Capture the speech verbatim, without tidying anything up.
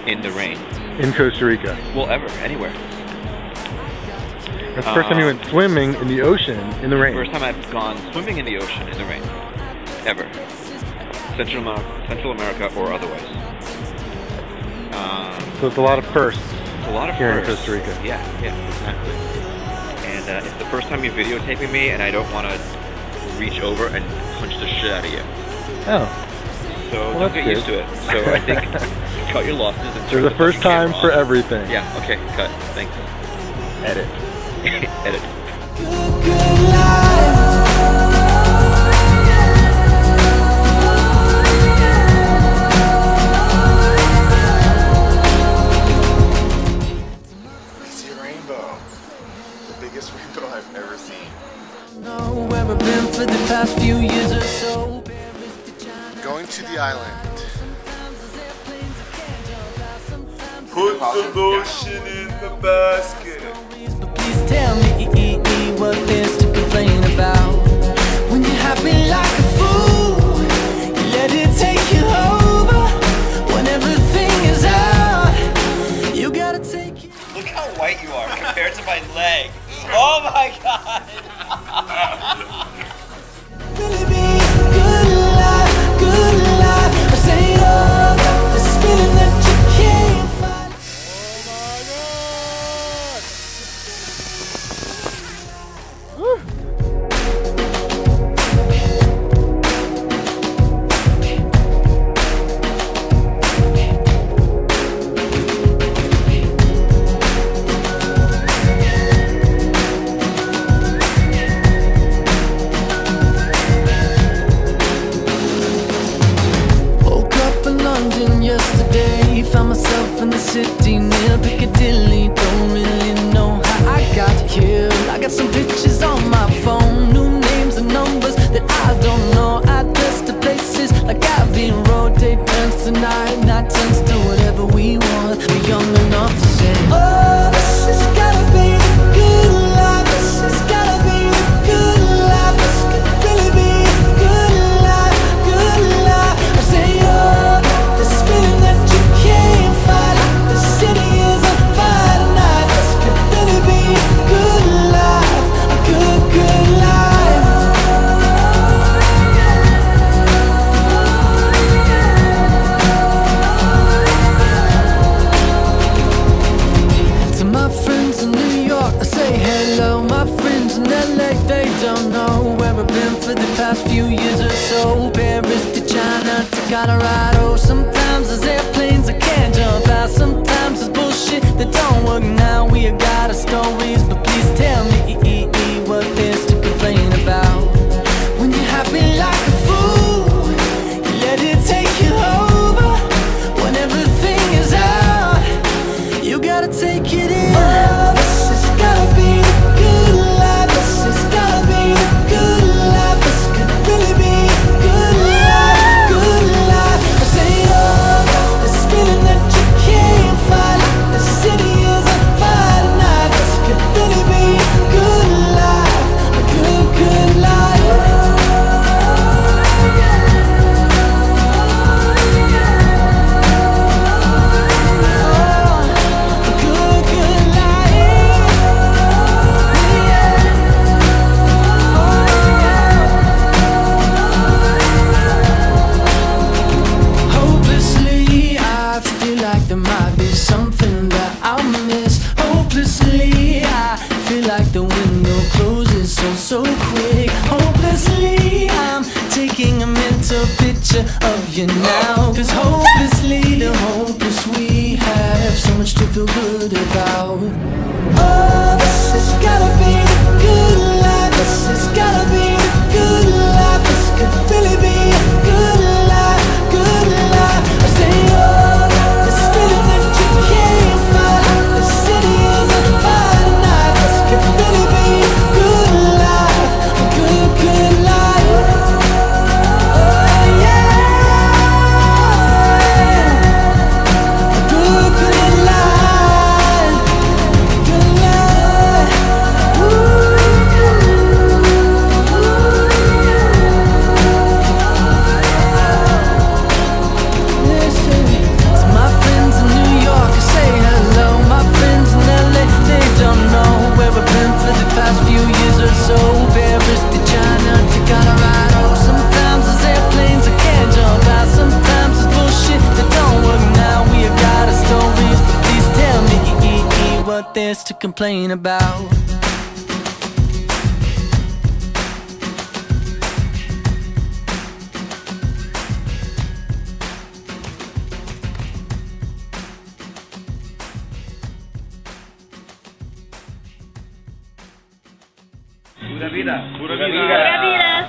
in the rain. In Costa Rica? Well, ever, anywhere. That's the first uh, time you went swimming in the ocean in the rain. First time I've gone swimming in the ocean in the rain. Ever. Central America, Central America or otherwise. Um, so it's a lot of firsts. A lot of here firsts. in Costa Rica. Yeah, yeah, exactly. And uh, it's the first time you're videotaping me, and I don't want to reach over and punch the shit out of you. Oh. So well, don't get good. used to it. So I think cut your losses. And There's a first time for everything. Yeah. Okay. Cut. Thanks. Edit. Edit. Good, good life. For the past few years or so, going to the island. Put the lotion in the basket. Please tell me what there's to complain about. When you're happy like a fool, you let it take you over. When everything is out, you gotta take it. Look how white you are compared to my leg. Oh my god. Really be good life, good life. I say it all, this feeling that you can't fight. Oh my God. Found myself in the city near Piccadilly. Don't really know how I got here. I got some pictures on my phone, new names and numbers that I don't know. Address to places like Abbey Road. Day turns to night, night turns to whatever we want. We're young enough to say, oh, this has gotta be the good life. This has gotta be the good life. This could really be the good life, good life. I say, oh, this feeling that you can't fight. The city is on fire tonight. This could really be a good life, a good, good life. To my friends in New York, I say hello. My friends in L A, they don't know where I've been for the past few years or so. Paris to China to Colorado. Sometimes there's airplanes I can't jump out. Sometimes there's bullshit that don't work now. We got our stories, but please tell me what there's to complain about. When you're happy like a fool, you let it take you over. When everything is out, you gotta take it in. Oh, this has gotta be the good life. This has gotta be the good life. This could really be the good life, good life. I say, oh, this feeling that you can't fight. The city is on fire tonight. This could really be a good life, a good, good life. The window closes so, so quick. Hopelessly, I'm taking a mental picture of you now. Cause hopelessly, the hopeless we have so much to feel good about. Oh, this has gotta be the good life. This has gotta be the good life. This could really be a good life, good life. I say, oh, this feeling that you can't fight. The city is on fire tonight. This could really be a good life, a good, good life. Oh yeah, a good, good life, good life. like this to complain about. Pura Vida. Pura Vida. Pura Vida.